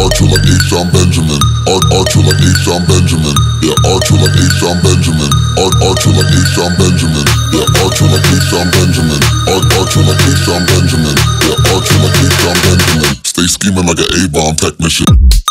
Archer like Esau Benjamin. Archer like Esau Benjamin. Yeah, Archer like Esau Benjamin. Archer like Esau Benjamin. Yeah, Archer like Esau Benjamin. Archer like Esau Benjamin. Yeah, Archer like Esau Benjamin. Stay scheming like an A-bomb technician.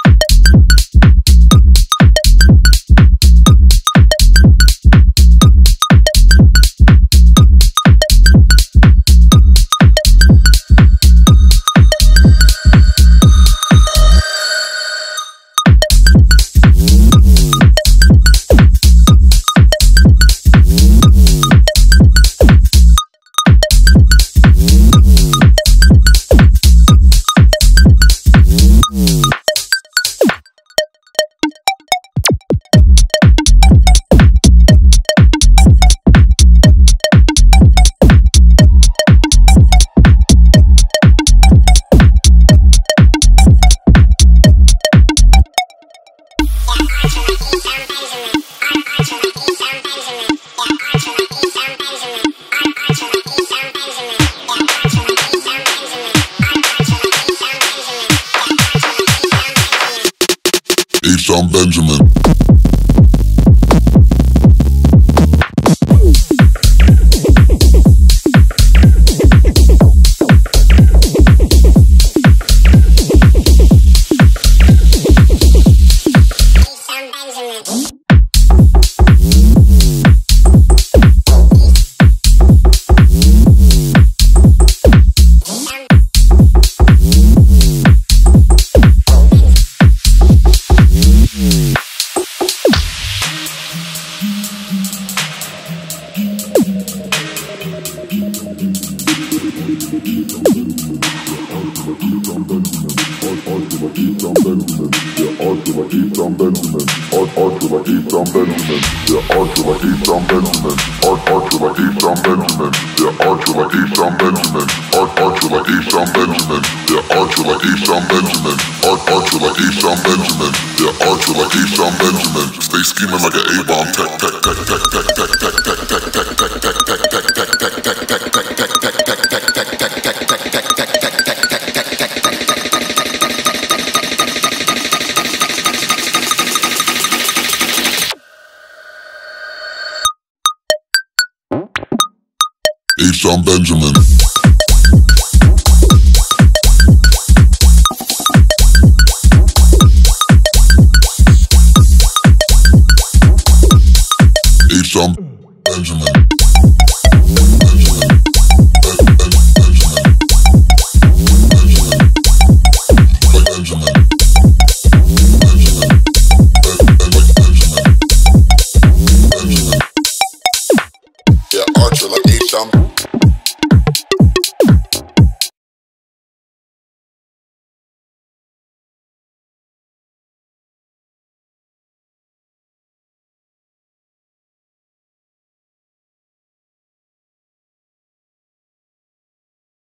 Esau Benjamin. Stay scheming like an A-bomb Esau Benjamin.